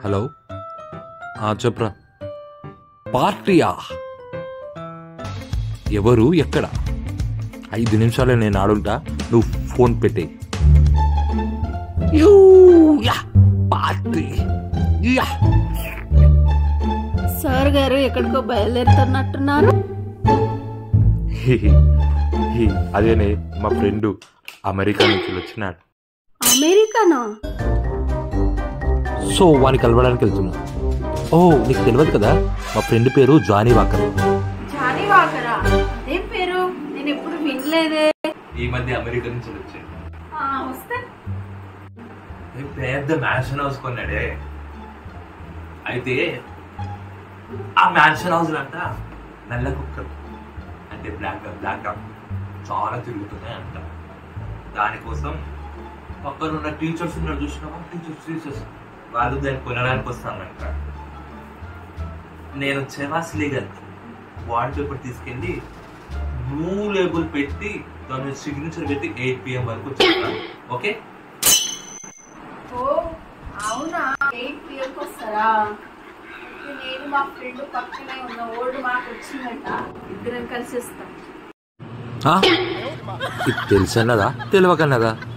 Hello, చెప్పరా. పార్టీయా? ఎవరు, ఎక్కడ? 5 నిమిషాలే నేను ఆడుంటా, నువ్వు ఫోన్ పెట్టే. పార్టీ సార్ గారు ఎక్కడికో బయలుదేరుతున్నట్టున్నారు. అదేనే, మా ఫ్రెండ్ అమెరికా నుంచి వచ్చినాడు. అమెరికానా? సో వాని కలవడానికి వెళ్తున్నా. ఓ, నీకు తెలియదు కదా, మా ఫ్రెండ్ పేరు జానీ వాకర్. జానీ వాకరా? అదేం పేరు, నేను ఎప్పుడు వినలేదే. ఈ మధ్య అమెరికా నుంచి వచ్చాడు. వస్తే పెద్ద మ్యాన్షన్ హౌస్ కొన్నాడే. అయితే ఆ మ్యాన్షన్ హౌస్ అంట నల్ల కుక్కలు అంటే బ్లాక్ చాలా తిరుగుతున్నాయి అంట. దానికోసం పక్కన ఉన్న టీచర్స్ ఉన్నారు, చూసినావా? టీచర్స్ వాళ్ళు దాన్ని కొనడానికి వస్తానంట. నేను చెవాస్లీగల్ వార్డ్ పేపర్ తీసుకెళ్ళి బ్లూ లేబుల్ పెట్టి దాని సిగ్నేచర్ పెట్టి 8 PM వరకు వచ్చేస్తాను. ఓకే? అవునా, 8 PM వస్తారా? నేను మా ఫ్రెండ్ పక్కనే ఉన్న ఓల్డ్ మాకు వచ్చిందంట, ఇద్దరం కలిసి వస్తాం. తెలుసన్నదా తెలియకన్నదా?